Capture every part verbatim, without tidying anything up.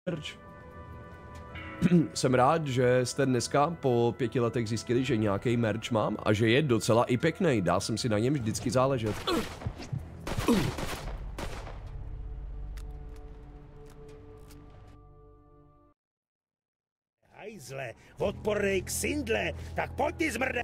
Jsem rád, že jste dneska po pěti letech zjistili, že nějaký merch mám a že je docela i pěkný. Dá jsem si na něm vždycky záležet. Hajzle, odpornej k sindle, tak pojď ty zmrde!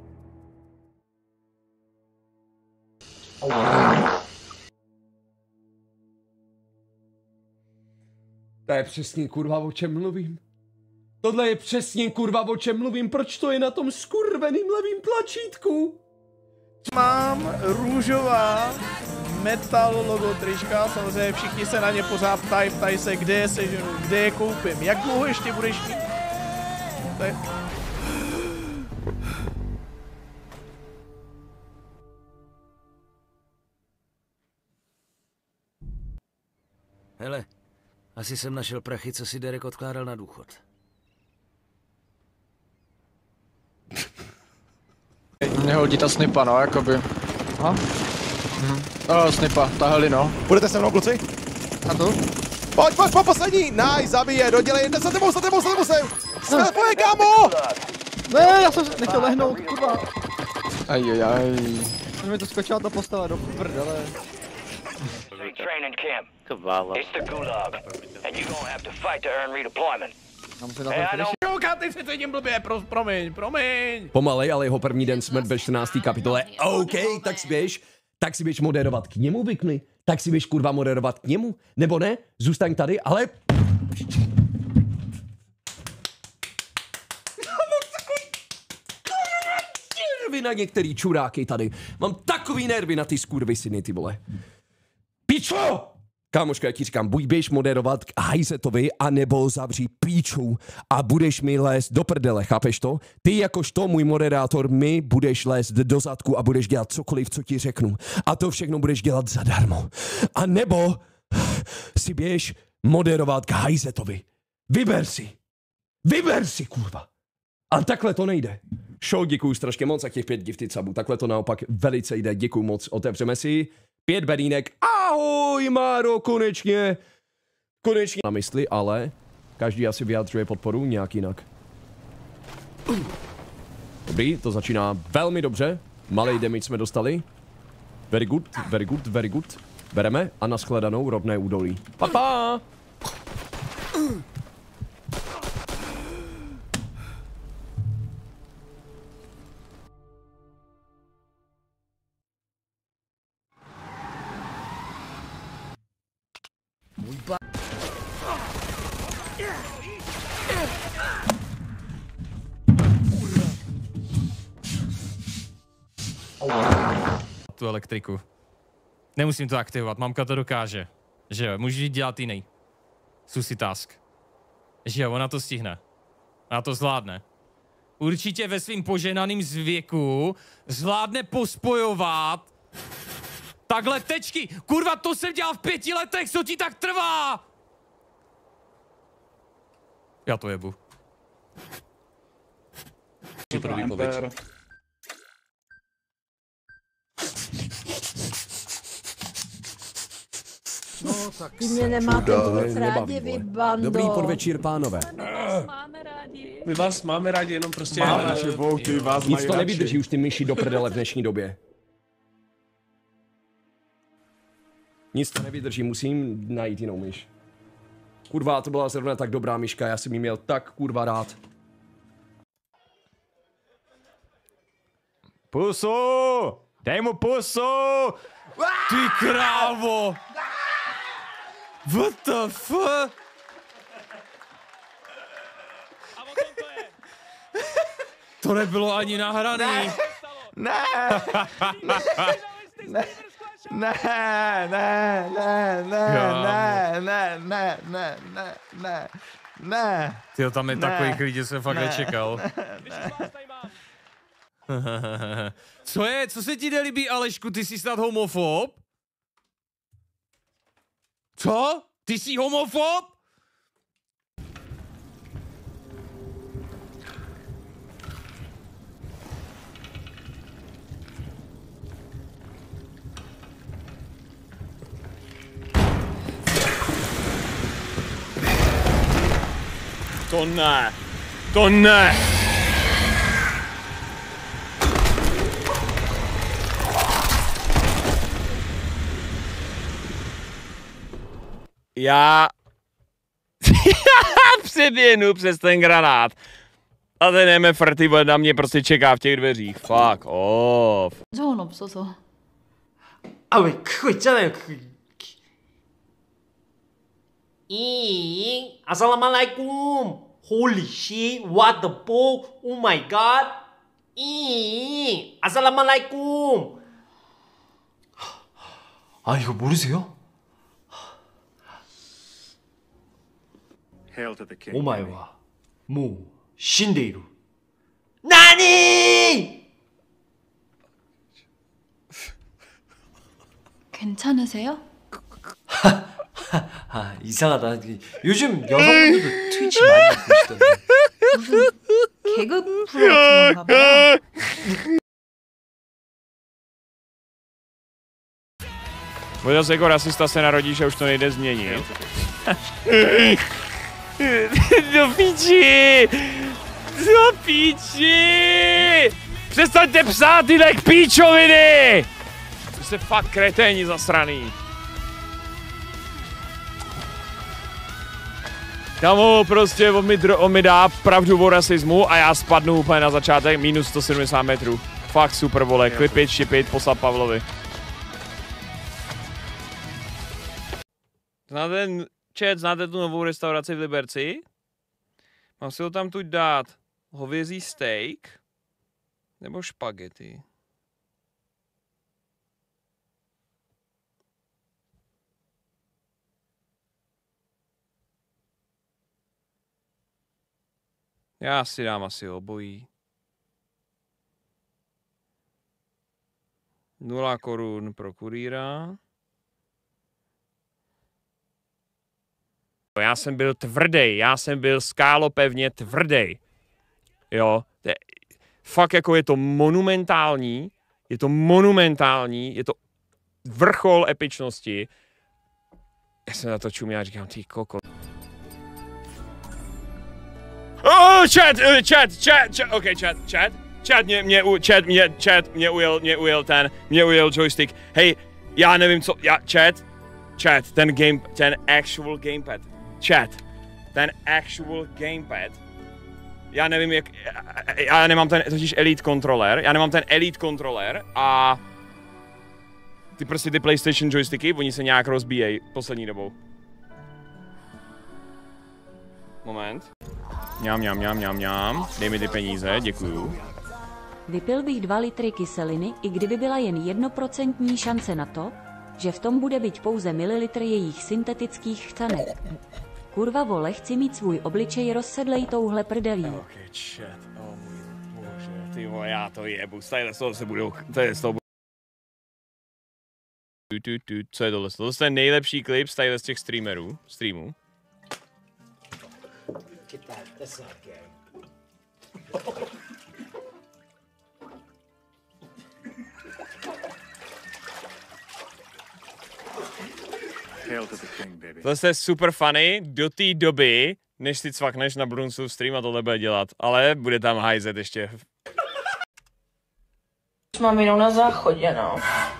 To je přesně kurva, o čem mluvím. Tohle je přesně kurva, o čem mluvím. Proč to je na tom skurveným levým tlačítku? Mám růžová metal logo trička, samozřejmě všichni se na ně pořád ptají, ptají se, kde je seženu, kde je koupím, jak dlouho ještě budeš mít? To je... Hele, asi jsem našel prachy, co si Derek odkládal na důchod. Mě hodí ta snipa, no, jakoby. Aha. Mhm. No, snipa, tahali, no. Budete se mnou, kluci? A tu? Pojď, pojď, po poslední! Nice, zabije, dodělej, jde za tebou, za tebou, za tebou sem! Jsme tvoje, kámo! Ne, já jsem nechtěl lehnout, kurva. Ajajaj. Mi to skočila ta postava do prdele. Training camp. It's the gulag, and you're gonna have to fight to earn redeployment. Hey, I know. Ty se cítím blbě, pro, promiň, promiň. Pomalej, ale jeho první den smrt ve čtrnácté kapitole. OK, tak si běž, tak si běž moderovat k němu, Vykny. Tak si běž kurva moderovat k němu. Nebo ne, zůstaň tady, ale... Nervy na některý čuráky tady. Mám takový nervy na ty skurvysyny, ty vole. Pičo! Kámoška, jak ti říkám, buď běž moderovat k Hajzetovi, anebo zavří píču a budeš mi lézt do prdele, chápeš to? Ty jakožto můj moderátor mi budeš lézt do zadku a budeš dělat cokoliv, co ti řeknu. A to všechno budeš dělat zadarmo. A nebo si běž moderovat k Hajzetovi. Vyber si. Vyber si, kurva. A takhle to nejde. Show, děkuju strašně moc za těch pět gifted subů. Takhle to naopak velice jde. Děkuju moc. Otevřeme si pět bedínek. Ahoj, Máro, konečně. Konečně na mysli, ale každý asi vyjadřuje podporu nějak jinak. Dobrý, to začíná velmi dobře. Malej damage jsme dostali. Very good, very good, very good. Bereme a nashledanou rodné údolí. Pa, pa! Tu elektriku. Nemusím to aktivovat, mamka to dokáže. Že jo, můžu jít dělat jiný. Susi task. Že jo, ona to stihne. Ona to zvládne. Určitě ve svým poženaným zvěku zvládne pospojovat takhle tečky. Kurva, to jsem dělal v pěti letech, co ti tak trvá? Já to jebu. No, tak vy mě nemáte vůbec rádi, vy bando. Dobrý podvečír, pánové. Máme rádi. My vás máme rádi, jenom prostě... Máme naše volky, vás Nic mají to radši. nevydrží už ty myši do prdele v dnešní době. Nic to nevydrží, musím najít jinou myš. Kurva, to byla zrovna tak dobrá myška, já jsem jí měl tak kurva rád. Pusu! Dej mu pusu! Ty krávo! What the fuck? To nebylo ani nahraný. Ne! Ne! Ne, ne, ne, ne, ne, ne, ne, ne, ne, ne, ne. Tyjo, tam je Ne. takový klid, že jsem fakt Ne. nečekal. Co je? Co se ti nelíbí, Alešku? Ty jsi snad homofob? Co? Ty jsi homofob? To ne. To ne. Já... přeběhnu přes ten granát. A ten M F R ty na mě prostě čeká v těch dveřích. Fuck off. 저건 없어서. 아 왜 그거 있잖아요. 그 이 아살라말라이쿰. Holy shit, what the fuck? Oh my god. 이 아살라말라이쿰. 아 이거 모르세요? Hail to the king. 오마이와 모 신데이루. 나니! 괜찮으세요? 아 이상하다. 요즘 여성분들도 트위치 많이 보시던데. 무슨 개그 프로 같은 건가 봐요. Možná se jako rasista se narodí, že už to nejde změnit. Do píči! Do píči! Přestaňte psát tyhle píčoviny! To jste fakt kreténi zasraný. Kamu, prostě on mi, on mi dá pravdu o rasismu a já spadnu úplně na začátek minus sto sedmdesát metrů. Fakt super, vole, klipit, šipit, poslat Pavlovi. Znáte, chat, znáte tu novou restauraci v Liberci? Mám si ho tam tu dát hovězí steak nebo špagety? Já si dám asi obojí. Nula korun pro kurýra. Já jsem byl tvrdý, já jsem byl skálopevně tvrdý. Jo, to je, fakt jako je to monumentální, je to monumentální, je to vrchol epičnosti. Já jsem na to čuměl a říkám, ty koko. Oh, chat, uh, chat, chat, chat, ok, chat, chat, chat, mě, mě, chat, mě, chat, mě ujel, mě ujel ten, mě ujel joystick. Hej, já nevím co, já, chat, chat, ten game, ten actual gamepad. Chat, ten actual gamepad, já nevím jak, já nemám ten totiž Elite kontroler, já nemám ten Elite kontroler a ty prostě ty PlayStation joysticky, oni se nějak rozbíjejí poslední dobou. Moment. Mňam, mňam, mňam, mňam, mňam, dej mi ty peníze, děkuju. Vypil bych dva litry kyseliny, i kdyby byla jen jednoprocentní šance na to, že v tom bude být pouze mililitr jejich syntetických chcanek. Kurva vole, chci mít svůj obličej rozsedlej touhle prdelí. Ok, chat, oh můj bože, ty vole, já to jebu, tady z toho se budou, tady z toho budou. Co je tohle? Tohle je nejlepší klip z tady z těch streamerů, streamů. Tohle je super funny do té doby, než si cvakneš na Brunsův stream a tohle bude dělat, ale bude tam hajzet ještě. Mám jenom na záchodě, no.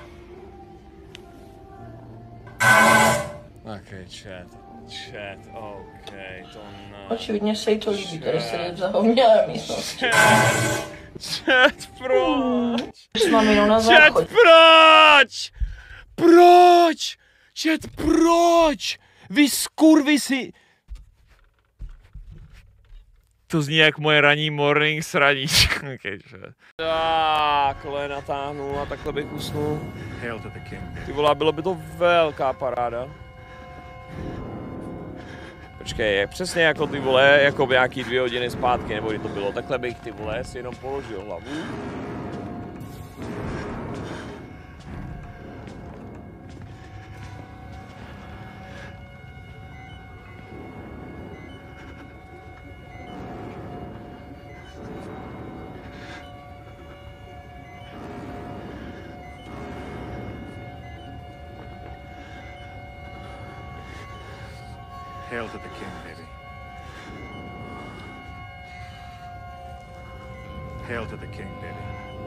Ok, chat, chat, ok, to ne. Očividně se jí to líbí, tady sedět v zahomělé místnosti. Chat, proč? Mám jenom na Chat, záchodě. proč? Proč? Chat, proč? Vy skurvisi... To zní jak moje ranní morning sraní. Okay, takhle natáhnu a takhle bych usnul. Ty vole, bylo by to velká paráda. Počkej, je přesně jako ty vole, jako nějaký dvě hodiny zpátky, nebo kdy to bylo, takhle bych ty vole si jenom položil hlavu. Hail to the king, baby. Hail to the king, baby.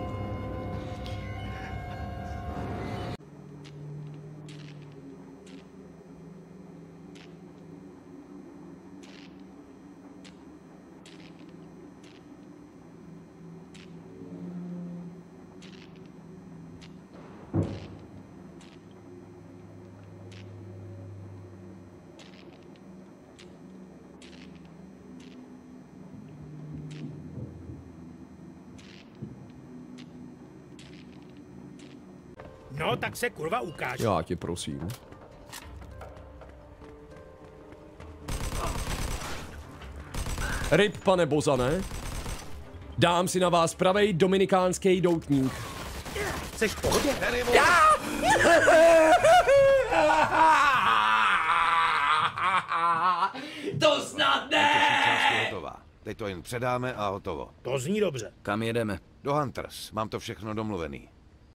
No, tak se kurva ukáž. Já tě prosím. Ryb, pane Bozane. Dám si na vás pravej dominikánský doutník. Jseš v pohodě? Já! To snad ne! Hotová. Teď to jen předáme a hotovo. To zní dobře. Kam jedeme? Do Hunters. Mám to všechno domluvený.